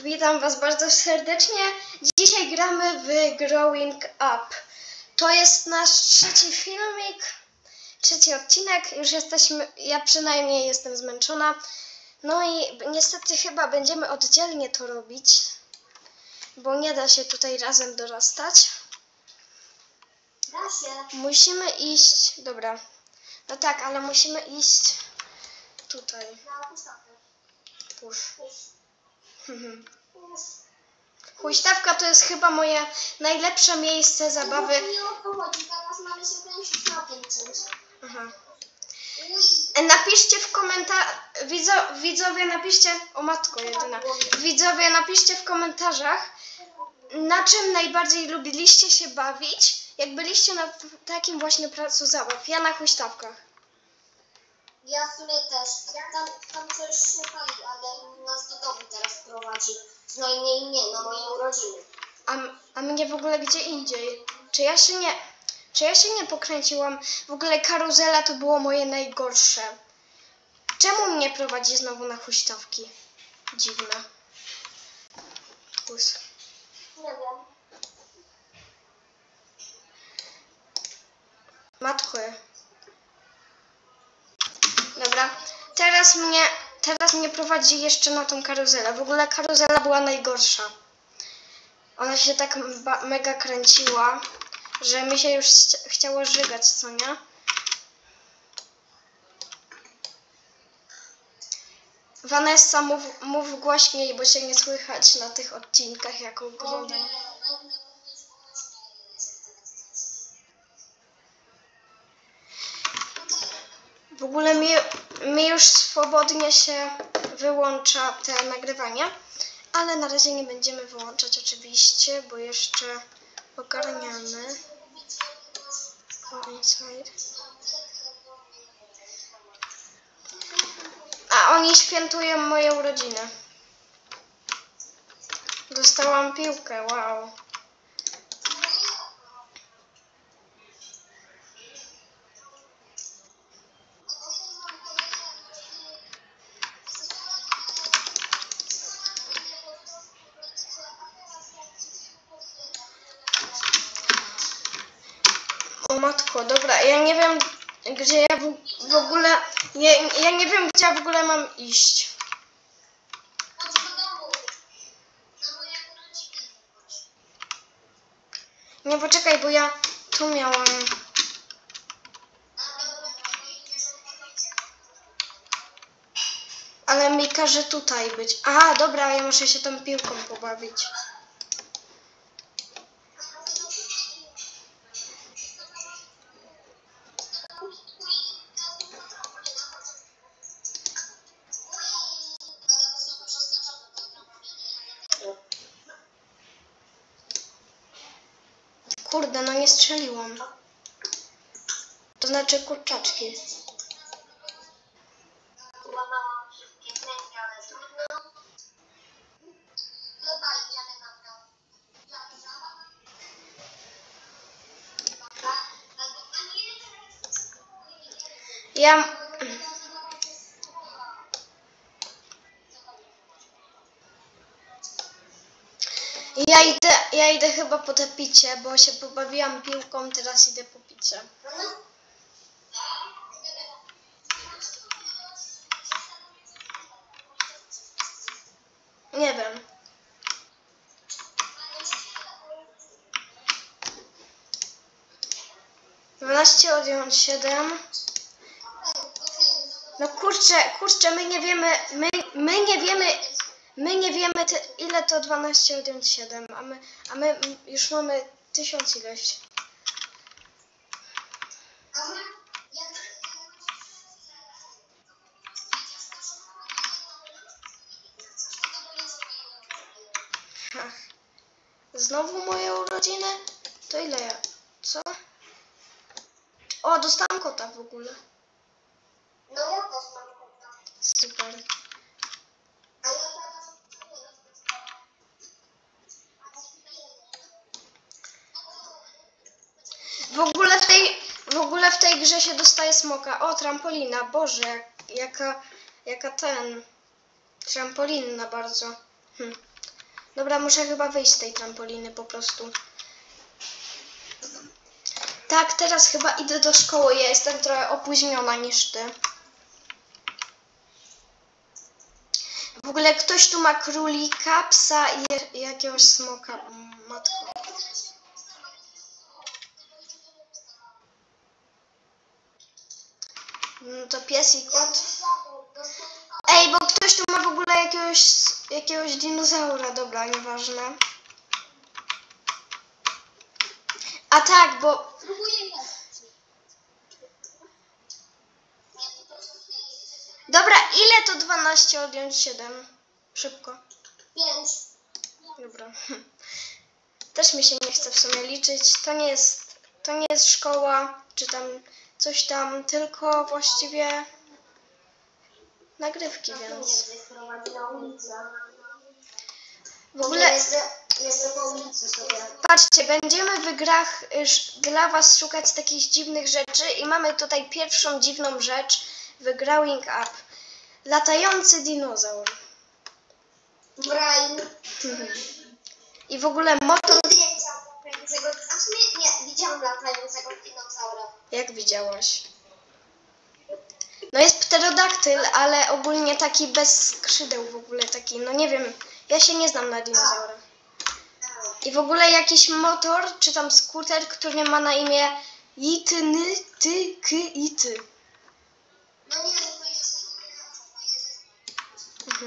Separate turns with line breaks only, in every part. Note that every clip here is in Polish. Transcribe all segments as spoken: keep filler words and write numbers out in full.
Witam Was bardzo serdecznie. Dzisiaj gramy w Growing Up. To jest nasz trzeci filmik, trzeci odcinek. Już jesteśmy, ja przynajmniej jestem zmęczona. No i niestety chyba będziemy oddzielnie to robić, bo nie da się tutaj razem dorastać.
Da się.
Musimy iść, dobra. No tak, ale musimy iść tutaj.
Na huśtawkę.
Push.
Push. Push.
Huśtawka to jest chyba moje najlepsze miejsce zabawy.
Nie o to chodzi, teraz mamy się kręcić na tym czymś.
Aha.
Uj.
Napiszcie w komentarzach, widzo, widzowie napiszcie, o matko jedyna, widzowie napiszcie w komentarzach, na czym najbardziej lubiliście się bawić, jak byliście na takim właśnie placu zabaw. Ja na huśtawkach.
Ja w sumie też. Tam, tam coś szukali, ale nas do domu teraz prowadzi. No i nie, i nie, na moje urodziny.
A, a mnie w ogóle gdzie indziej. Czy ja się nie, czy ja się nie pokręciłam? W ogóle karuzela to było moje najgorsze. Czemu mnie prowadzi znowu na huśtawki? Dziwne. Pus.
Nie wiem.
Matko. Dobra, teraz mnie, teraz mnie prowadzi jeszcze na tą karuzelę. W ogóle karuzela była najgorsza. Ona się tak mega kręciła, że mi się już chciało żygać, co nie? Vanessa, mów, mów głośniej, bo się nie słychać na tych odcinkach, jak oglądam. W ogóle mi, mi już swobodnie się wyłącza te nagrywania, ale na razie nie będziemy wyłączać oczywiście, bo jeszcze ogarniamy. Go inside. A oni świętują moje urodziny. Dostałam piłkę, wow. O matko, dobra, ja nie wiem, gdzie ja w, w ogóle, ja, ja nie wiem, gdzie ja w ogóle mam iść.
Chodź do domu. Na moje urodziny.
Nie, poczekaj, bo ja tu miałam. Ale mi każe tutaj być. Aha, dobra, ja muszę się tą piłką pobawić. Kurde, no nie strzeliłam. To znaczy kurczaczki.
Łamałam wszystkie ręki, ale trudno. Chyba idziemy na to.
Ja... Ja idę, ja idę chyba po te picie, bo się pobawiłam piłką, teraz idę po picie. Nie wiem. dwanaście odjąć siedem. No kurczę, kurczę, my nie wiemy, my, my nie wiemy, my nie wiemy te, ile to dwanaście odjąć siedem, a my, a my już mamy tysiąc ileś. Ach. Znowu moje urodziny? To ile ja? Co? O, dostałam kota w ogóle.
No ja też mam kota.
Super.
A ja teraz...
W ogóle w tej, w ogóle w tej grze się dostaje smoka. O, trampolina. Boże, jak, jaka, jaka ten... Trampolinna bardzo. Hm. Dobra, muszę chyba wyjść z tej trampoliny po prostu. Tak, teraz chyba idę do szkoły. Ja jestem trochę opóźniona niż ty. W ogóle ktoś tu ma królika, psa i je- jakiegoś smoka. Matko. No to pies i kot. Ej, bo ktoś tu ma w ogóle jakiegoś, jakiegoś dinozaura. Dobra, nieważne. A tak, bo...
Próbuję jeść.
Dobra, ile to dwanaście odjąć siedem? Szybko.
Pięć.
Dobra. Też mi się nie chce w sumie liczyć. To nie jest, to nie jest szkoła, czy tam coś tam, tylko właściwie nagrywki, więc...
Na ulicę.
W ogóle,
Jestem, jestem po ulicy sobie.
patrzcie, będziemy w grach już dla was szukać takich dziwnych rzeczy i mamy tutaj pierwszą dziwną rzecz w Growing Up. Latający dinozaur.
Brain.
I w ogóle motor...
Zdjęcia latającego. A w sumie nie, widziałam latającego dinozaura.
Jak widziałaś? No jest pterodaktyl, ale ogólnie taki bez skrzydeł w ogóle taki, no nie wiem, ja się nie znam na dinozaurach. I w ogóle jakiś motor, czy tam skuter, który ma na imię Jityny, ty, ky, ity.
No nie, to jest...
Mhm.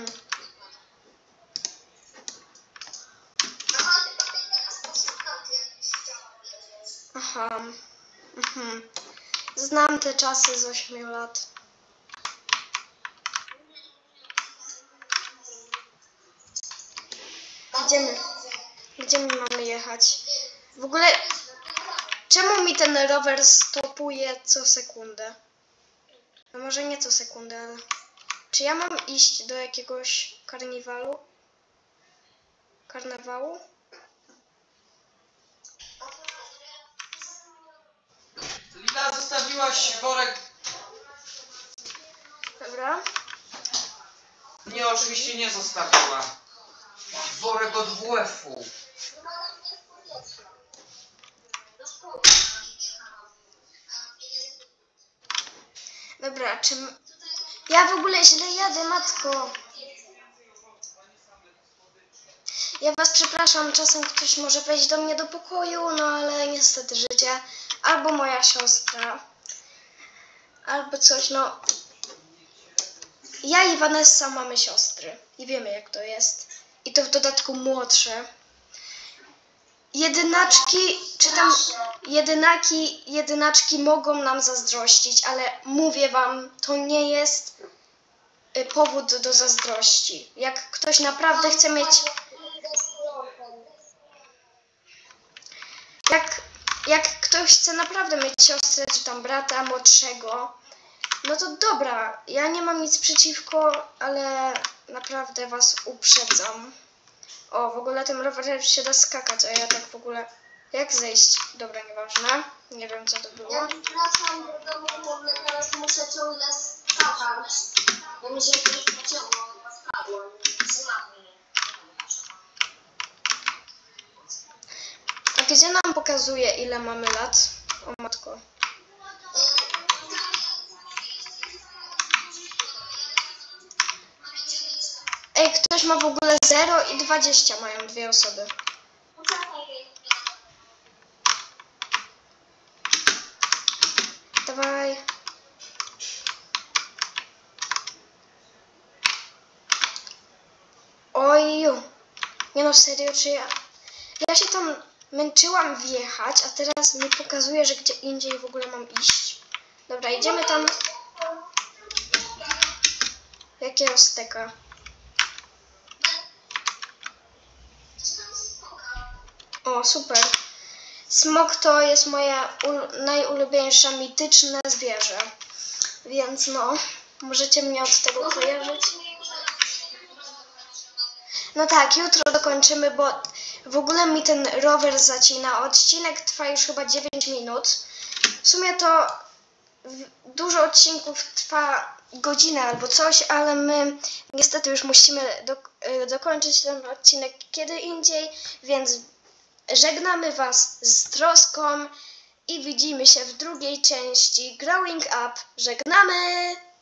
Aha, tylko teraz posłucham, jak chciałam wiedzieć.
Aha. Mhm. Znam te czasy z ośmiu lat. Gdzie my, gdzie my mamy jechać? W ogóle, czemu mi ten rower stopuje co sekundę? No może nie co sekundę, ale... Czy ja mam iść do jakiegoś karniwalu? Karnawału?
Lila, zostawiłaś worek.
Dobra.
Nie, oczywiście nie zostawiła. Worek od W F-u.
Dobra, czym... Ja w ogóle źle jadę, matko. Ja was przepraszam, czasem ktoś może wejść do mnie do pokoju, no ale niestety życie. Albo moja siostra. Albo coś, no... Ja i Vanessa mamy siostry. I wiemy jak to jest. I to w dodatku młodsze. Jedynaczki, czy tam jedynaki, jedynaczki mogą nam zazdrościć, ale mówię wam, to nie jest y, powód do zazdrości. Jak ktoś naprawdę chce mieć... Jak, jak ktoś chce naprawdę mieć siostrę, czy tam brata młodszego, no to dobra, ja nie mam nic przeciwko, ale naprawdę was uprzedzam. O, w ogóle tym rowerem się da skakać, a ja tak w ogóle... Jak zejść? Dobra, nieważne. Nie wiem, co to było.
Ja wracam do domu, bo teraz muszę ciągle skakać. Bo mi się coś pociągnęło, bo spadłam. Złapie.
A gdzie nam pokazuje, ile mamy lat? O matko. Ej, ktoś ma w ogóle zero i dwadzieścia mają dwie osoby. Dawaj. Oju. Nie no, serio, czy ja... Ja się tam męczyłam wjechać, a teraz mi pokazuje, że gdzie indziej w ogóle mam iść. Dobra, idziemy tam... Jakiego steka? O, super. Smok to jest moja najulubieńsza mityczne zwierzę. Więc no, możecie mnie od tego kojarzyć. No tak, jutro dokończymy, bo w ogóle mi ten rower zacina. Odcinek trwa już chyba dziewięć minut. W sumie to dużo odcinków trwa godzinę albo coś, ale my niestety już musimy do, y, dokończyć ten odcinek kiedy indziej, więc żegnamy Was z troską i widzimy się w drugiej części Growing Up. Żegnamy!